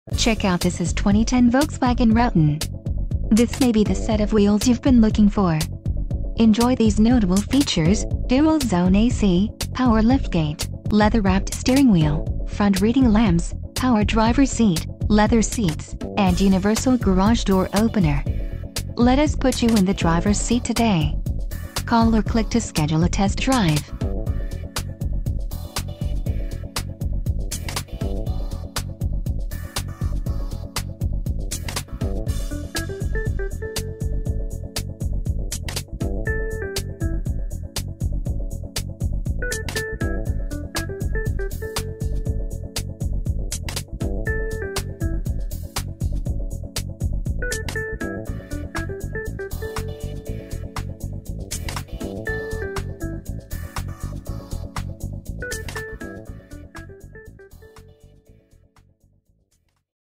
Check out this is 2010 Volkswagen Routan. This may be the set of wheels you've been looking for. Enjoy these notable features: dual zone AC, power liftgate, leather-wrapped steering wheel, front reading lamps, power driver seat, leather seats, and universal garage door opener. Let us put you in the driver's seat today. Call or click to schedule a test drive.